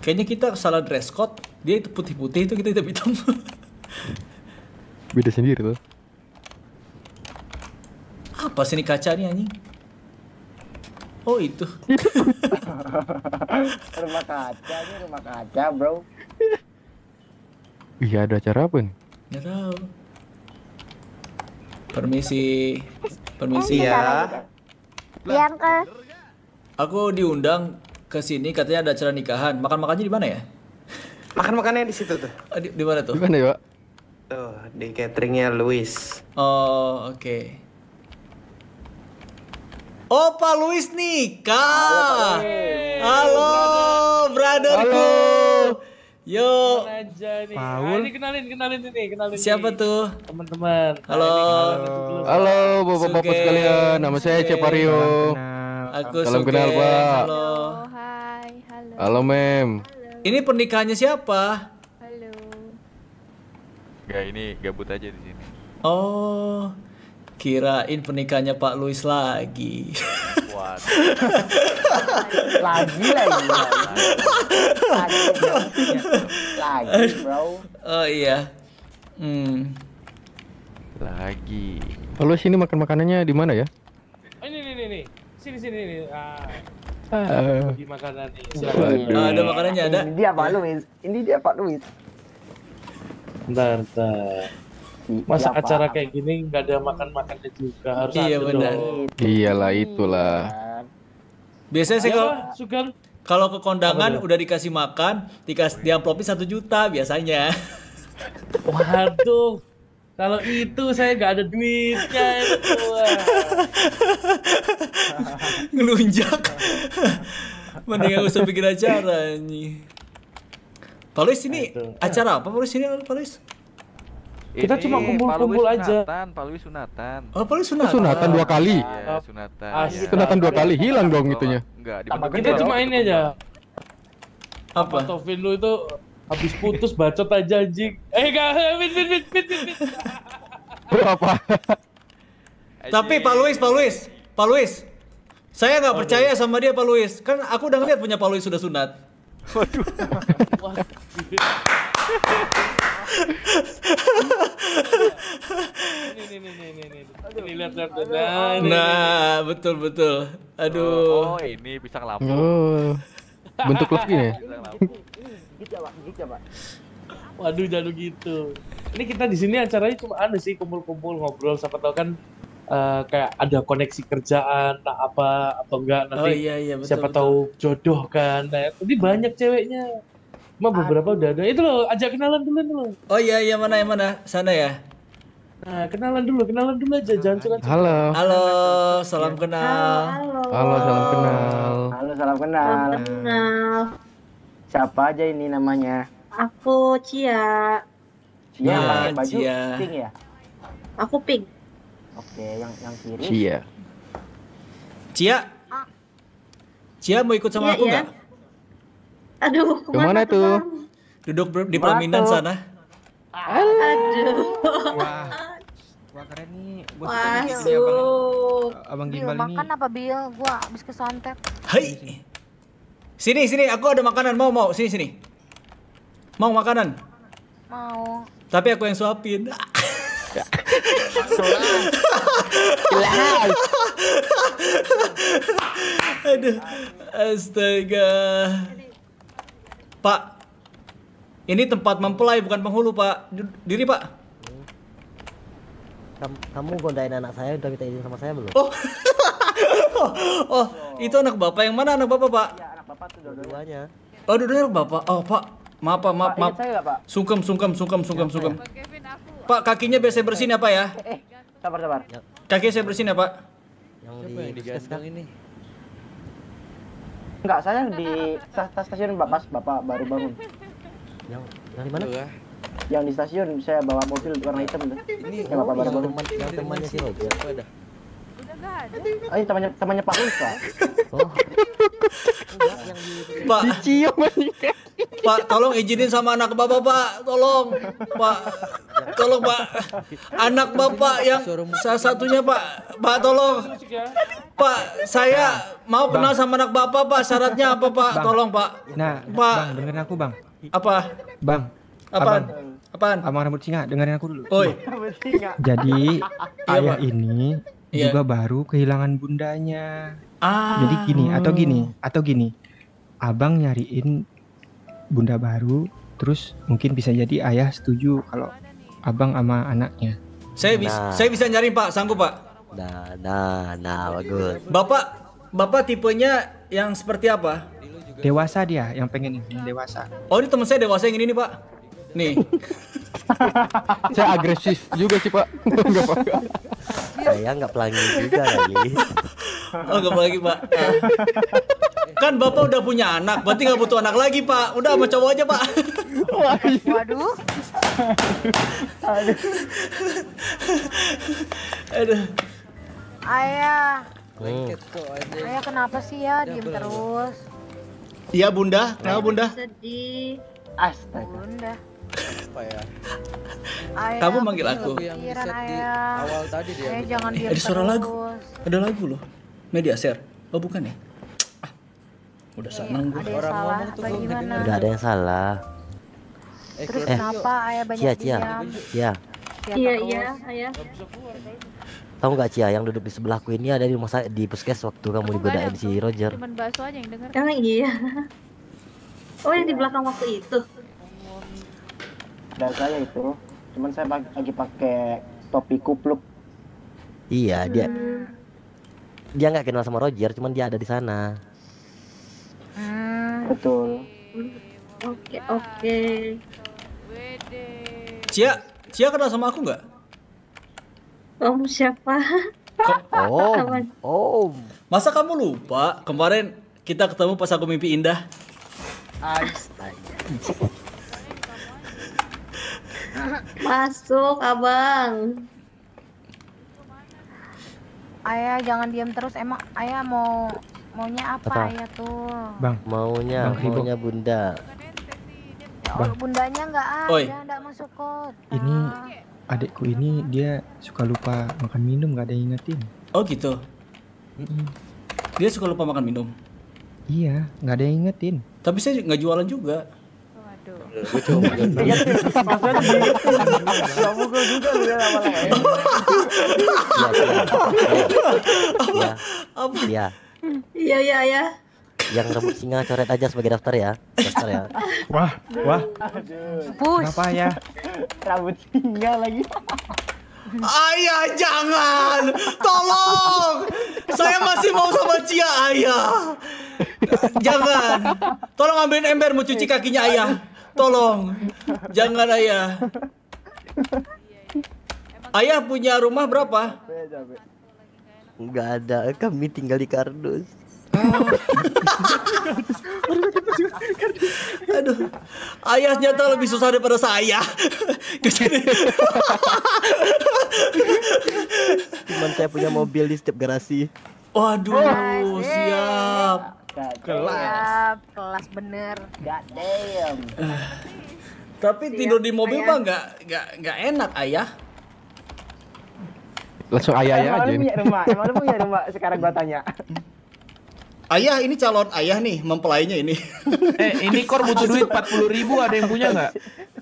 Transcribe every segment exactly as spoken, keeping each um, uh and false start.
Kayaknya kita salah dress code. Dia itu putih-putih, itu kita hitam-hitam. Beda sendiri tuh. Apa sih ini kaca nih anjing? Oh itu. Rumah kaca, ini rumah kaca bro. Iya, ada acara apa nih? Nggak tahu. Permisi. Permisi Eh, ya. Iya, Uncle. Aku diundang ke sini katanya ada acara nikahan. Makan-makannya di mana ya? Makan-makannya di situ tuh. Ah, Di, di mana tuh? Gimana ya, Pak? Tuh, di cateringnya Luis. Oh, oke. Oh, Pak Luis nikah. Halo, brotherku. Yo. aja nih. Paul. Ah, ini kenalin, kenalin ini, kenalin. Siapa nih. tuh? Teman-teman. Halo. Nah, ini kenalin dulu. Halo bapak-bapak Suge. sekalian, nama saya Suge. Cepario. Aku Salam Suge. kenal, Pak. Halo. Hai, halo. Halo Mem. Ini pernikahannya siapa? Halo. Gak, ini gabut aja di sini. Oh, kirain pernikahannya Pak Luis lagi. Waduh. Lagi lagi. Lagi. Lagi bro. Oh iya. Hmm. Lagi. Halo, sini makan makanannya di mana ya? Oh, ini, ini, ini, ini. Sini, sini, ini. Ah, Ah, di makanan nih. Waduh. Silakan. Ah, ada makanannya ada. Ini dia Pak Luis. Ini dia Pak Luis. Bentar, bentar. Masa Iya, acara Pak. kayak gini nggak ada makan-makannya juga, harus Iya, ada benar. dong. Iyalah itulah. Biasanya sih Ya, kalau Pak, Sugeng. kalau ke kondangan Apa tuh? udah dikasih makan, dikasih diamplopin satu juta biasanya. Waduh, kalau itu saya nggak ada duitnya itu. Wah. Ngelunjak. Mending gak usah bikin acara nih. Pak Luis ini Aduh. acara apa Pak Luis ini Pak Luis? Kita Ini cuma kumpul-kumpul Pak Luis aja. Sunatan, Pak Luis sunatan. Oh Pak Luis sunat. Sunatan dua kali. Iya, sunatan. Astaga. Iya. Sunatan dua kali, hilang dong Bawa- itunya. Enggak, Tambah dibentuk Kita Betul. cuma ini aja. Apa? Taufin lu itu habis putus bacot aja anjing. Eh enggak, win win win win win. Oh, apa? Tapi Pak Luis, Pak Luis, Pak Luis, saya nggak percaya sama dia Pak Luis. Kan aku udah ngeliat punya Pak Luis sudah sunat. Wah. Ini ini ini ini ini. Ini lihat lihat. Nah, ini, ini. Nah, betul betul. Aduh. Oh, ini bisa ngelapor. Oh, bentuk love gini ya? Bisa ngelapor. Gitu ya Pak, gitu ya Pak. Waduh, jangan gitu. Ini kita di sini acaranya cuma ada sih kumpul-kumpul ngobrol, siapa tahu kan eh, kayak ada koneksi kerjaan, tak apa atau enggak nanti. Oh iya iya betul. Siapa betul. tahu jodoh kan. Nah, tadi banyak ceweknya. Cuma beberapa udah ada. Itu loh, ajak kenalan dulu dulu. Oh iya iya mana yang mana? Sana ya. Nah, kenalan dulu, kenalan dulu aja, jangan suka. Halo. Halo, salam kenal. Halo. Halo, salam kenal. Halo, salam kenal. Salam kenal. Siapa aja ini namanya? Aku Cia. Dia yang Ya, pakai baju Cia. pink ya? Aku Pink. Oke, yang yang kiri. Cia. Cia. Cia mau ikut sama Iya, aku iya. nggak? Aduh, Kemana tuh, tuh? Bang? Duduk ber- di Batu. pelaminan sana. Aduh. Wah, wah keren nih. Gua suka nih ini abang, Masuk. abang Bil, gimbal ini. makan apa Bil? Gua habis kesantet. Hai. Sini sini aku ada makanan mau mau sini sini. Mau makanan. Mau. Tapi aku yang suapin. Aduh. Astaga. Pak. Ini tempat mempelai bukan penghulu, Pak. D- Diri, Pak. Kam- Kamu godain anak saya udah minta izin sama saya belum? Oh. Oh, itu anak Bapak. Yang mana anak Bapak, Pak? Ya, anak Bapak tuh dua-duanya. Dua-duanya. Oh, dua-duanya anak Bapak. Oh, Pak. Maaf, Pak. Maaf, Pak, maaf. ingat saya nggak, Pak? Sungkem, sungkem, sungkem, sungkem, sungkem. Pak, kakinya biasa bersihin ya, Pak ya? Eh, sabar, sabar. Kaki saya bersihin ya, Pak? Yang di Puskes kan? Enggak, saya di sta- stasiun Bapak, Bapak baru bangun. Yang yang di mana? Yang di stasiun saya bawa mobil warna hitam tuh. Ini yang Bapak baru yang bangun. teman yang temannya si Roger. Oh, ini temannya temannya Pak Luis, Pak. Oh. Enggak, yang di Pak, Dicium anjing. Pak, tolong izinin sama anak bapak, Pak. Tolong, Pak. Tolong, Pak. Anak bapak yang salah satunya, Pak. Pak, tolong. Pak, saya mau kenal sama anak bapak, Pak. Syaratnya apa, Pak? Tolong, Pak. Nah, Pak. Bang, dengerin aku, Bang. Apa? Bang. Apaan? Abang. Apaan? Abang rambut singa, dengerin aku dulu. Oi. Jadi Iya, ayah Pak. ini Iya. juga baru kehilangan bundanya. Ah. Jadi gini, atau gini, atau gini. Abang nyariin bunda baru, terus mungkin bisa jadi ayah setuju kalau abang sama anaknya. Saya bisa, Nah. saya bisa nyari, Pak. Sanggup, Pak. Nah, nah, nah, bagus. Bapak, Bapak tipenya yang seperti apa? Dewasa dia, yang pengen ini, yang dewasa. Oh, ini teman saya dewasa yang ini nih, Pak. Nih. Saya agresif juga sih, Pak. Enggak apa-apa. Saya nggak pelangi juga kali. Oh, nggak lagi, Pak. Ah. Kan Bapak udah punya anak, berarti nggak butuh anak lagi, Pak. Udah sama cowok aja, Pak. Waduh. Aduh. Ayah. Hmm. Ayah kenapa sih ya diem terus? Iya, Bunda. Kenapa, Bunda? Sedih. Astaga. Bunda. Apa ya? Ayah. Kamu manggil aku. Yang Pikiran di set di ayah. awal tadi dia. Ayah jangan diem Ada terus. suara lagu. Ada lagu loh. Media share. Oh, bukan ya? Ah, udah seneng gue. Ada yang Orang salah ngomong tuh apa belum gimana? didengar. Udah ada yang salah. Eh, Terus keluar. kenapa ayah banyak Cia, Cia, diam? Cia. Cia Iya, terus. iya, ayah. Tahu nggak Cia, yang duduk di sebelahku ini ada di rumah sakit di puskes waktu kamu digodain si Roger. Cuman bakso aja yang denger. Emang iya. Oh, yang di belakang waktu itu. Dan saya itu, cuman saya pag- lagi pakai topi kupluk. Iya, dia Hmm. dia nggak kenal sama Roger, cuman dia ada di sana. Hmm. Betul. Oke, oke. Cia, Cia kenal sama aku nggak? Kamu siapa? Oh, Aman. oh, Masa kamu lupa kemarin kita ketemu pas aku mimpi indah? Masuk, Abang. Ayah jangan diam terus. Emang ayah mau maunya apa, Apa? ayah tuh? Bang, maunya, Bang Ribo. maunya bunda. Ya Allah, bundanya nggak Oi. ada, nggak masuk kota. ini adikku ini dia suka lupa makan minum, nggak ada yang ingetin. Oh gitu. Dia suka lupa makan minum. Iya, nggak ada yang ingetin. Tapi saya nggak jualan juga. Waduh. Gue coba lihat dulu. Maksudnya diingetin. Gak mukul juga lu ya lama-lama ya. Iya, Apa? iya, Iya, iya, ayah. yang rambut singa coret aja sebagai daftar ya, daftar ya. Wah, wah, Push. kenapa ya? Rambut singa lagi. Ayah jangan, tolong. Saya masih mau sama Cia, ayah. Jangan. Tolong ambilin ember mau cuci kakinya ayah. Tolong. Jangan ayah. Ayah punya rumah berapa? Nggak ada, kami tinggal di kardus. Aduh. Ayah nyata lebih susah daripada saya. Kesini. Cuman saya punya mobil di setiap garasi. Waduh, siap. Siap, kelas bener. God damn. Tapi tidur di mobil mah nggak nggak nggak enak ayah. Langsung ayah-ayah Emang aja lu ini. punya rumah, emang lu punya rumah. Sekarang gua tanya. Ayah ini calon ayah nih, mempelainya ini. Eh, ini Kor butuh duit empat puluh ribu, ada yang punya nggak?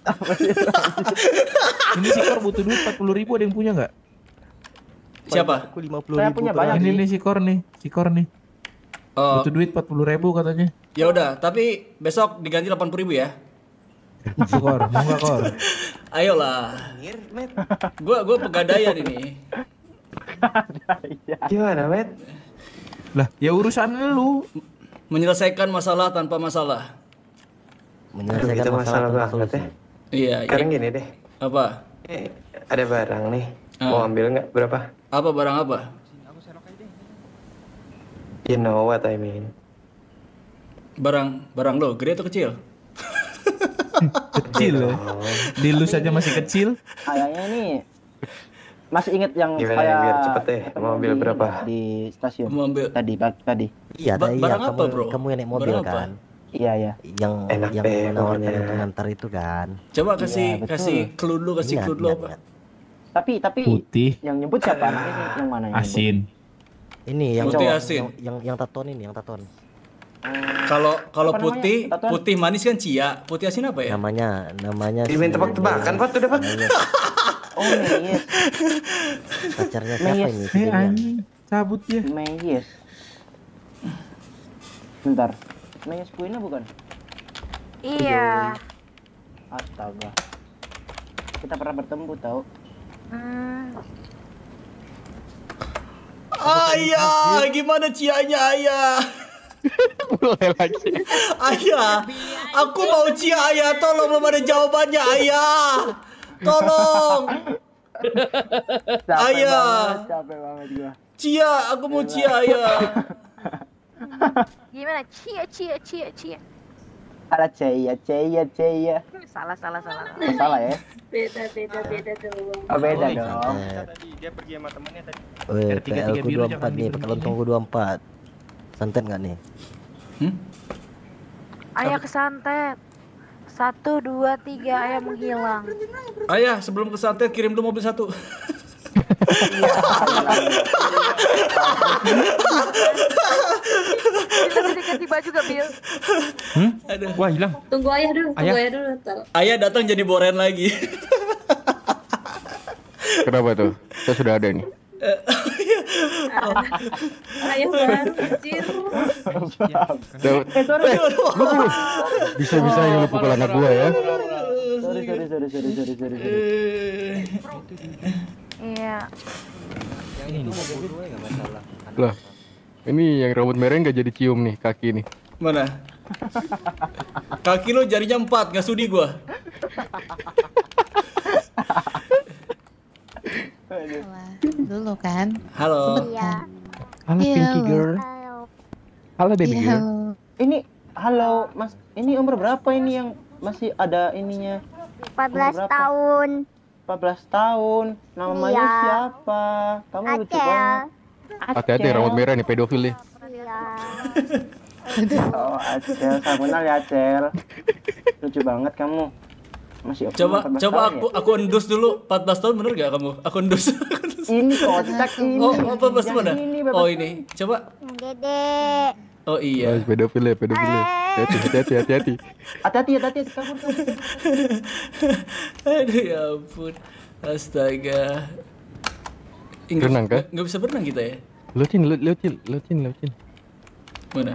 Ini si Kor butuh duit empat puluh ribu, ada yang punya nggak? Siapa? Aku lima puluh Saya ribu punya per banyak. hari. Ini nih si Kor nih, si Kor nih. Oh, Butuh duit empat puluh ribu katanya. ya udah, tapi besok diganti delapan puluh ribu ya. Si Kor, mau nggak Kor? Ayolah. Ngir, Met. Gua gua pegadaian ini. Gimana, Met? Lah, ya urusan lu. Menyelesaikan masalah tanpa masalah. Menyelesaikan Itu masalah masalah tanpa banget solusi. ya. Iya, Sekarang iya. gini deh. Apa? Eh, ada barang nih. Ah. Mau ambil nggak? Berapa? Apa barang apa? You know what I mean. Barang barang lo gede atau kecil? Kecil ya. Di lu saja masih kecil. Ayahnya nih masih inget yang Gimana saya nih, biar cepet deh. Mau ambil di- berapa? di stasiun Mau ambil tadi pagi tadi. Iya, Ba- tadi barang iya, apa, kamu, bro? kamu yang naik mobil Barang apa? kan? Iya ya. Yang Enak yang deh menawarkan pokoknya. untuk ngantar itu kan. Coba kasih Iya, betul. kasih clue dulu, kasih Ingat, clue dulu ingat, apa? ingat. Tapi tapi Putih, yang nyebut siapa anaknya sih? Yang mana yang nyebut? asin. Ini yang Putih yang, asin. yang yang yang taton ini, yang taton. Kalau kalau Apa namanya? putih Tatuan? putih manis kan Cia, putih asin apa ya? Namanya namanya Ini main si- tebak-tebakan, Pak, udah, Pak. Meyes. Oh Meyes. Pacarnya siapa Meyes. ini? Si Eh Demian. anjing, cabut ya. Meyes. Bentar. Meyes Kuina bukan? Iya. Astaga. Kita pernah bertemu tahu. Hmm. Ayah, gimana Cianya ayah? Mulai lagi. Ayah, aku mau Cia ayah, tolong belum ada jawabannya ayah. Tolong. Capek Ayah. banget, capek banget gua. Cia, aku mau Cia ayah. Gimana? Cia, cia, cia, cia. Ada Ceya, Ceya, Ceya. Salah, salah, salah. Oh, salah ya? Beda, beda, beda dong. Oh, beda Oh, dong. santet. Tadi dia pergi sama temennya tadi. Weh, R tiga tiga P L ku biru dua puluh jangan empat nih, biru pakai gini. lontongku dua puluh empat. Santet nggak nih? Ayah kesantet. Satu, dua, tiga, ayah menghilang. Ayah, sebelum ke santet kirim dulu mobil satu. Bila bisa ganti baju gak, Bil? Hmm? Aduh. Wah, hilang. Tunggu ayah dulu, tunggu Ayah. ayah dulu ntar. Ayah datang jadi boren lagi. Kenapa tuh? Saya sudah ada nih. Ayah baru kecil. Dapat. Eh, sorry. Bisa-bisa yang lu pukul anak gua ya. Sorry, sorry, sorry, sorry, sorry, sorry, sorry. Iya. Yang itu mau berdua nggak masalah. Lah. Ini yang rambut merah nggak jadi cium nih kaki nih. Mana? Kaki lu jarinya empat, nggak sudi gua. Dulu kan. Halo. Iya. Halo Iya, Pinky Bang. girl. Halo baby Iya, girl. halo. Ini halo, Mas. Ini umur berapa ini yang masih ada ininya? empat belas Umur berapa? tahun. empat belas tahun. Namanya Iya. siapa? Kamu lucu Acel. banget. Hati-hati rambut merah nih pedofil nih. Iya. Oh, Acel, saya kenal ya Acel. Lucu banget kamu. Masih Coba empat belas coba tahun aku aku endus dulu. empat belas tahun bener gak kamu? Aku endus. ya? Ini kocak ini. Oh, empat belas Yang mana? ini, Bapak. Oh, ini. Coba. Dede. Oh iya. Guys, pedofil ya, pedofil ya. Hati-hati, hati-hati, hati-hati. Hati-hati, hati-hati, kabur, kabur. Aduh ya ampun. Astaga. Ih, nggak- Renang, kah? nggak- Nggak bisa berenang kita ya? Lautin, lautin, lautin, lautin. Mana?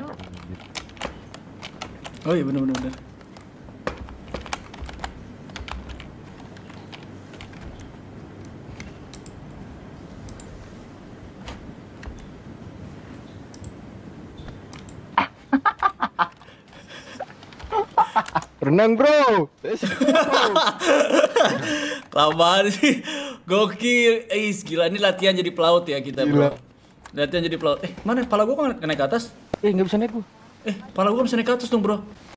Oh iya benar benar benar. Renang bro. Kelamaan sih. Gokil. Eh, gila ini latihan jadi pelaut ya kita, Gila. Bro. Latihan jadi pelaut. Eh, mana pala gua kok naik ke atas? Eh, nggak bisa naik gua. Eh, pala gua bisa naik ke atas dong, Bro.